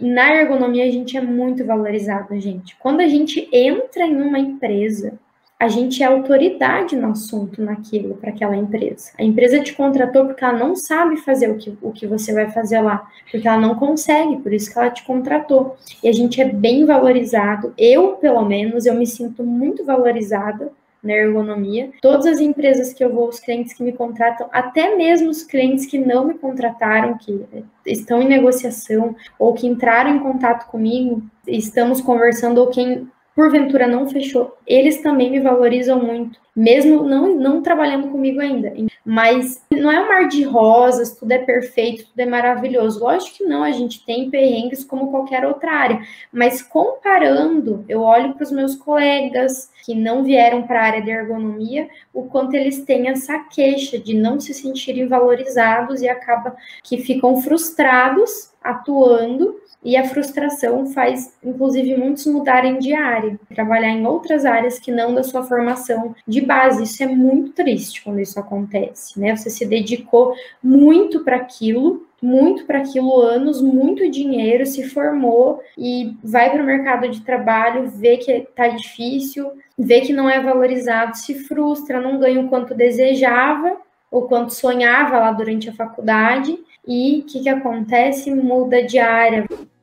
Na ergonomia, a gente é muito valorizado, gente. Quando a gente entra em uma empresa, a gente é autoridade no assunto, naquilo, para aquela empresa. A empresa te contratou porque ela não sabe fazer o que você vai fazer lá, porque ela não consegue, por isso que ela te contratou. E a gente é bem valorizado. Eu, pelo menos, eu me sinto muito valorizada na ergonomia. Todas as empresas que eu vou, os clientes que me contratam, até mesmo os clientes que não me contrataram, que estão em negociação, ou que entraram em contato comigo, estamos conversando, ou quem porventura não fechou, eles também me valorizam muito, mesmo não trabalhando comigo ainda. Mas não é um mar de rosas, tudo é perfeito, tudo é maravilhoso. Lógico que não, a gente tem perrengues como qualquer outra área, mas comparando, eu olho para os meus colegas que não vieram para a área de ergonomia, o quanto eles têm essa queixa de não se sentirem valorizados e acaba que ficam frustrados atuando. E a frustração faz, inclusive, muitos mudarem de área, trabalhar em outras áreas que não da sua formação de base. Isso é muito triste quando isso acontece, né? Você se dedicou muito para aquilo, anos, muito dinheiro, se formou e vai para o mercado de trabalho, vê que tá difícil, vê que não é valorizado, se frustra, não ganha o quanto desejava ou quanto sonhava lá durante a faculdade. E o que acontece? Muda de área,